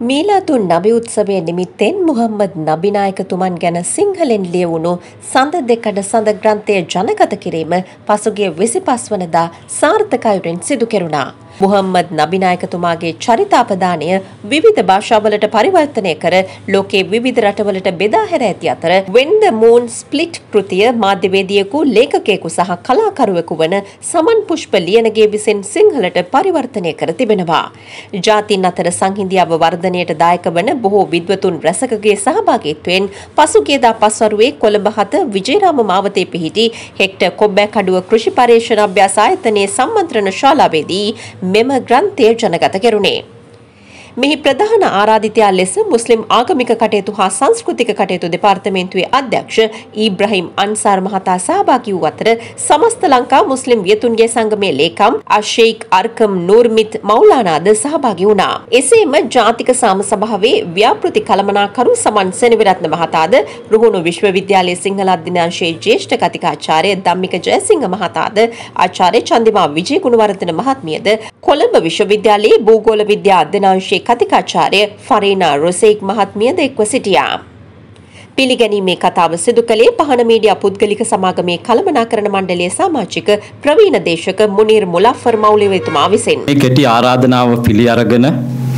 මීලාතුන් නබි උත්සවය නිමිත්තෙන් මුහම්මද් නබි නායකතුමන් ගැන සිංහලෙන් ලියවුණු සඳ දෙකඩ සඳ ග්‍රන්ථය ජනගත කිරීම පසුගිය 25 වනදා සාර්ථක අයුරින් සිදු කෙරුණා. මුහම්මද් නබි නායකතුමාගේ චරිතාපදානය විවිධ භාෂාවලට පරිවර්තනය කර ලෝකයේ විවිධ රටවලට බෙදා හැර ඇති අතර When the Moon Split කෘතිය මාධ්‍යවේදියෙකු ලේඛකයෙකු සහ කලාකරුවෙකු වන සමන් පුෂ්ප ලියනගේ විසින් සිංහලට පරිවර්තනය කර තිබෙනවා. ජාතීන් අතර සංහිඳියාව වර්ධනයට දායක වන බොහෝ විද්වතුන් රැසකගේ සහභාගීත්වයෙන් පසුගියදා පස්වරුවේ කොළඹ 7 විජේරාම මාවතේ පිහිටි හෙක්ටර් කොබ්බෑකඩුව කෘෂි පර්යේෂණ අභ්‍යාස ආයතනයේ සම්මන්ත්‍රණ ශාලාවේදී මෙම ග්‍රන්ථය ජනගත කෙරුණේ. මෙහි ප්‍රධාන ආරාධිතයා ලෙස මුස්ලිම් ආගමික කටයුතු හා සංස්කෘතික කටයුතු දෙපාර්තමේන්තුවේ අධ්‍යක්ෂ ඊබ්‍රහීම් අන්සාර් මහතා සහභාගී වූ අතර සමස්ත ලංකා මුස්ලිම් වියතුන්ගේ සංගමේ ලේකම් අෂේක් අර්කම් නූර්මිත් මෞලානාද සහභාගී වුණා. එසේම ජාතික සාම සභාවේ ව්‍යාපෘති කළමනාකරු සමන් සෙනවිරත්න මහතාද රුහුණු විශ්වවිද්‍යාලයේ සිංහල අධ්‍යනාංශයේ ජ්‍යෙෂ්ඨ කතිකාචාර්ය ධම්මික ජයසිංහ මහතාද ආචාර්ය චන්දිමා විජේගුණවර්ධන මහත්මියද කොළඹ විශ්වවිද්‍යාලයේ භූගෝල විද්‍යා අධ්‍යනාංශයේ කතිකාචාර්ය ෆරීනා රොසේක් මහත්මියද එක්ව සිටියා. පිළිගැනීමේ කතාව සිදු කළේ පහන මීඩියා පුද්ගලික සමාගමේ කළමනාකරණ මණ්ඩලයේ සමාජික ප්‍රවීණ දේශක මුනීර් මුලෆර් මෞලවිතුමා විසින්. මේ කෙටි ආරාධනාව පිළි අරගෙන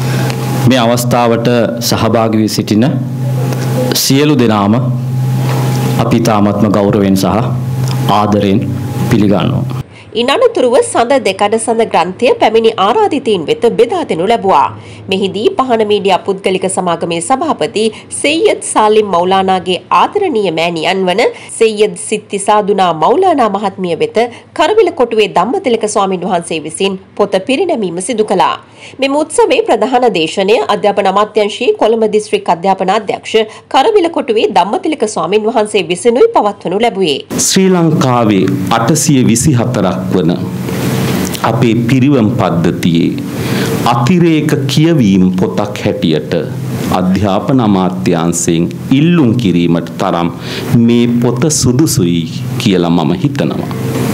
මේ අවස්ථාවට සහභාගී වී සිටින සියලු දෙනාම අපි තාමත්ම ගෞරවයෙන් සහ ආදරයෙන් පිළිගන්නවා. ඉනතුරුව සඳ දෙකඩ සඳ ග්‍රන්ථය පැමිණි ආරාධිතයින් වෙත බෙදා දෙනු ලැබුවා. මෙහිදී පහන මීඩියා පුද්ගලික සමාගමේ සභාපති සෙය්යද් සාලිම් මෞලානාගේ ආදරණීය මෑණියන් වන සෙය්යද් සිත්ති සාදුනා මෞලානා මහත්මිය වෙත කරවිල කොටුවේ ධම්මතිලක ස්වාමින් වහන්සේ විසින් පොත පිරිනැමීම සිදු කළා. මෙම උත්සවයේ ප්‍රධාන දේශනය අධ්‍යාපන අමාත්‍යාංශයේ කොළඹ දිස්ත්‍රික් අධ්‍යාපන අධ්‍යක්ෂ කරවිල කොටුවේ ධම්මතිලක ස්වාමින් වහන්සේ විසිනුයි පවත්වනු ලැබුවේ. ශ්‍රී ලංකාවේ 824ක් වන අපේ පිරිවම් පද්ධතියේ අතිරේක කියවීම් පොතක් හැටියට අධ්‍යාපන අමාත්‍යාංශයෙන් ඉල්ලුම් කිරීමට තරම් මේ පොත සුදුසුයි කියලා මම හිතනවා.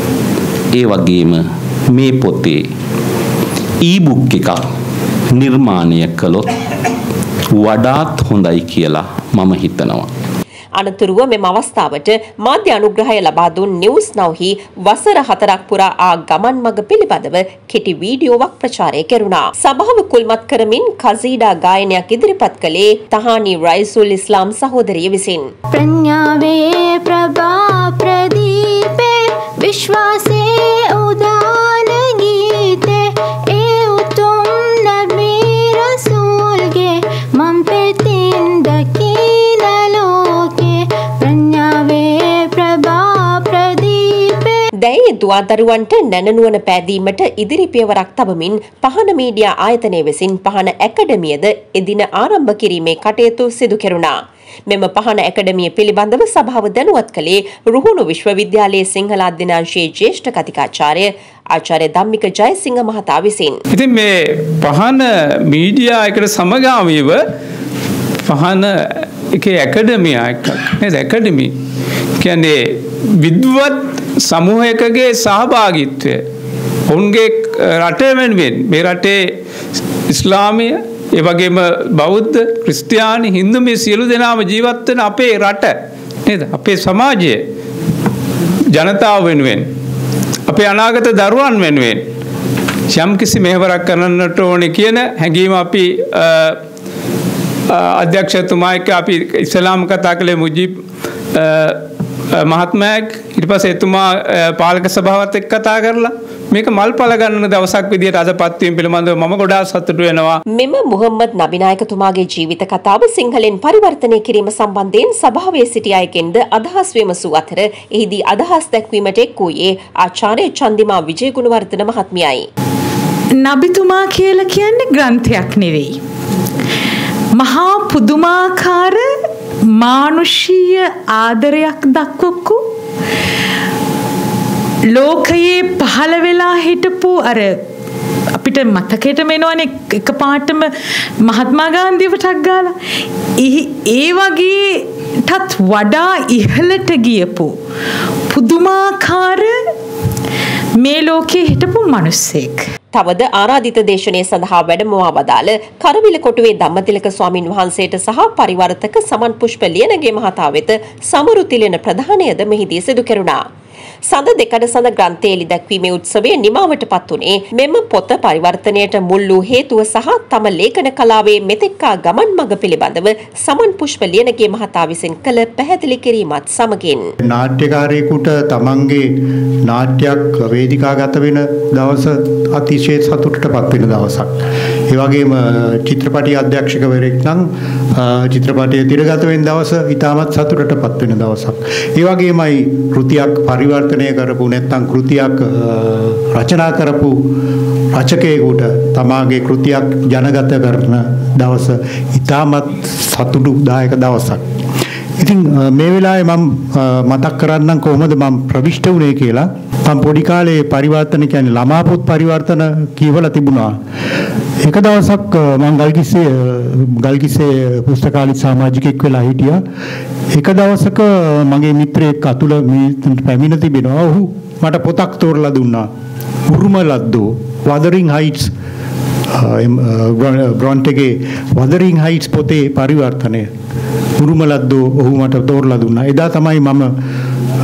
ඒ වගේම මේ පොතේ ඊ-බුක් එකක් නිර්මාණය කළොත් වඩාත් හොඳයි කියලා මම හිතනවා. අනතුරුව මෙම අවස්ථාවට මාධ්‍ය අනුග්‍රහය ලබා දුන් නිවුස් නව්හි වසර 4ක් පුරා ආ ගමන් මඟ පිළිබඳව කෙටි වීඩියෝවක් ප්‍රචාරය කෙරුණා. සභාව කුල්මත් කරමින් කසීඩා ගායනයක් ඉදිරිපත් කළේ තහානි රයිසුල් ඉස්ලාම් සහෝදරිය විසින්. ප්‍රඥාවේ ප්‍රභා ප්‍රදීපේ විශ්වාසේ උදාන ගීතේ ඒ උතුම් නබී රසූල්ගේ මම් පෙතින් දකින ලෝකේ ප්‍රඥාවේ ප්‍රභා ප්‍රදීපේ දැයි දුවදරුවන්ට නැනනුවන පෑදීමට ඉදිරි පියවරක් තබමින් පහන මීඩියා ආයතනය විසින් පහන ඇකඩමියද එදින ආරම්භ කිරීමේ කටයුතු සිදු කෙරුණා. මෙම පහන ඇකඩමිය පිළිබඳව සභාව දැනුවත් කළේ රුහුණු විශ්වවිද්‍යාලයේ සිංහල අධ්‍යනාංශයේ ජ්‍යෙෂ්ඨ කතිකාචාර්ය ආචාර්ය ධම්මික ජයසිංහ මහතා විසින්. ඉතින් මේ පහන මීඩියා එකට සමගාමීව පහන එකේ ඇකඩමියා එකක් නේද? ඇකඩමි කියන්නේ විද්වත් සමූහයකගේ සහභාගීත්වය. ඔවුන්ගේ රටේ වෙනුවෙන් මේ රටේ ඉස්ලාමීය ඒ වගේම බෞද්ධ ක්‍රිස්තියානි හින්දු මේ සියලු දෙනාම ජීවත් වෙන අපේ රට නේද? අපේ සමාජය ජනතාව වෙනුවෙන් අපේ අනාගත දරුවන් වෙනුවෙන් යම්කිසි මෙහෙවරක් කරන්නට ඕනේ කියන හැඟීම අපි අධ්‍යක්ෂතුමා එක්ක අපි ඉස්ලාම් කතා කළේ මුජීබ් මහත්මයාක් ඊට පස්සේ එතුමා පාලක සභාවත් එක්ක කතා කරලා මේක මල්පල ගන්න දවසක් විදියට අදපත් වීම පිළිබඳව මම ගොඩාක් සතුටු වෙනවා. මෙම මුහම්මද් නබි නායකතුමාගේ ජීවිත කතාව සිංහලෙන් පරිවර්තනය කිරීම සම්බන්ධයෙන් සභාවේ සිටි අයගෙන්ද අදහස් විමසූ අතර එහිදී අදහස් දැක්වීමට එක් වූයේ ආචාර්ය චන්දිමා විජේගුණවර්ධන මහත්මියයි. නබිතුමා කියලා කියන්නේ ග්‍රන්ථයක් නෙවෙයි. මහා පුදුමාකාර මානුෂීය ආදරයක් දක්වපු ලෝකයේ පහළ වෙලා හිටපු අර අපිට මතකයට මෙනවනේ එකපාරටම මහත්මා ගාන්ධියටක් ගාලා ඒ වගේටත් වඩා ඉහළට ගියපු පුදුමාකාර මේ ලෝකයේ හිටපු මිනිස්සෙක්. තවද ආරාධිත දේශනය සඳහා වැඩමවා වදාළ කරවිල කොටුවේ ධම්මතිලක ස්වාමින් වහන්සේට සහ පරිවර්තක සමන් පුෂ්ප ලියනගේ මහතා වෙත සමරු තිලෙන ප්‍රධානයද මෙහිදී සිදු කෙරුණා. සඳ දෙකඩ සඳ ග්‍රන්ථයේ එළි දැක්වීමේ උත්සවය නිමාවටපත් වුණේ මෙම පොත පරිවර්තනයට මුල් වූ හේතුව සහ තම ලේඛන කලාවේ මෙතෙක්කා ගමන් මඟ පිළිබඳව සමන් පුෂ්ප ලියනගේ මහතා විසින් කළ පැහැදිලි කිරීමත් සමගින් නාට්‍යකාරයෙකුට තමන්ගේ නාට්‍යයක් වේදිකාගත වෙන දවස අතිශය සතුටටපත් වෙන දවසක්. ඒ වගේම චිත්‍රපටි අධ්‍යක්ෂකවරයෙක් නම් චිත්‍රපටයේ තිරගත වෙන දවස ඉතාමත් සතුටටපත් වෙන දවසක්. ඒ වගේමයි කෘතියක් පරිවර්තනය කරපු නැත්නම් කෘතියක් රචනා කරපු රචකයෙකුට තමාගේ කෘතියක් ජනගත කරන දවස ඉතාමත් සතුටුදායක දවසක්. ඉතින් මේ වෙලාවේ මම මතක් කරන්නම් කොහොමද මම ප්‍රවිෂ්ඨ වුණේ කියලා. මම පොඩි කාලේ පරිවර්තන කියන්නේ ළමා පොත් පරිවර්තන කියවලා තිබුණා. එක දවසක් මම ගල්කිස්සේ පුස්තකාලේ සමාජිකෙක් වෙලා හිටියා. එක දවසක මගේ මිත්‍රයෙක් අතුල මේ පැමිණ තිබෙනවා. ඔහු මට පොතක් තෝරලා දුන්නා. උරුම ලද්දෝ වදරින් හයිට්ස් බ්‍රොන්ටේගේ වදරින් හයිට්ස් පොතේ පරිවර්තනය උරුම ලද්දෝ ඔහු මට තෝරලා දුන්නා. එදා තමයි මම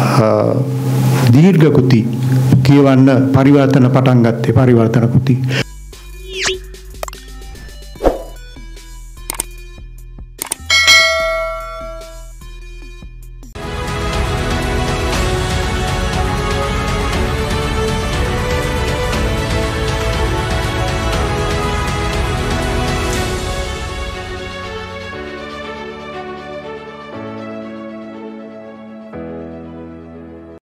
දීර්ඝ කෘති කියවන්න පරිවර්තන පටන් ගත්තේ පරිවර්තන කෘති.